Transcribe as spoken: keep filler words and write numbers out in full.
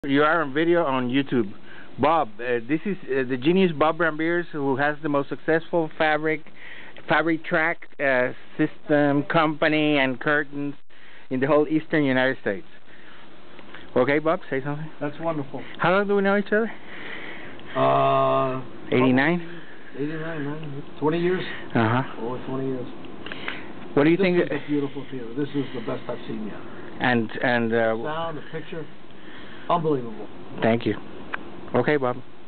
You are on video on YouTube. Bob, uh, this is uh, the genius Bob Bramiers, who has the most successful fabric fabric track uh, system company and curtains in the whole eastern United States. Okay, Bob, say something. That's wonderful. How long do we know each other? Uh, eighty-nine? eighty-nine, nine, twenty years? Uh-huh. Over twenty years. What do you this think? This is a beautiful theater. This is the best I've seen yet. And, and, uh... The sound, the picture, unbelievable. Thank you. Okay, Bob.